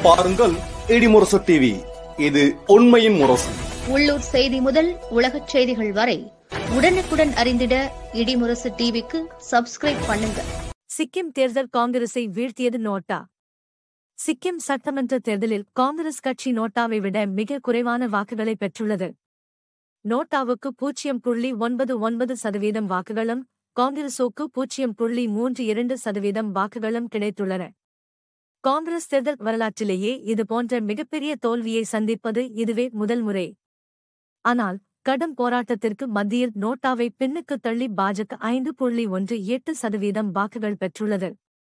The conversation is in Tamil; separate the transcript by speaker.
Speaker 1: பாருங்கள் இடிமுரசு டிவி. இது உண்மையின் முரசு.
Speaker 2: உள்ளூர் செய்தி முதல் உலகச் செய்திகள் வரை உடனுக்குடன் அறிந்திட இடிமுரசு டிவிக்கு சப்ஸ்கிரைப் பண்ணுங்க.
Speaker 3: சிக்கிம் தேர்தல் காங்கிரஸை வீழ்த்தியது நோட்டா. சிக்கிம் சட்டமன்ற தேர்தலில் காங்கிரஸ் கட்சி நோட்டாவை விட மிக குறைவான வாக்குகளை பெற்றுள்ளது. நோட்டாவுக்கு 0.99% வாக்குகளும் காங்கிரசுக்கு 0.32% வாக்குகளும் கிடைத்துள்ளன. காங்கிரஸ் தேர்தல் வரலாற்றிலேயே இதுபோன்ற மிகப்பெரிய தோல்வியை சந்திப்பது இதுவே முதல் முறை. ஆனால் கடும் போராட்டத்திற்கு மத்தியில் நோட்டாவை பின்னுக்கு தள்ளி பாஜக 5.18% வாக்குகள் பெற்றுள்ளது.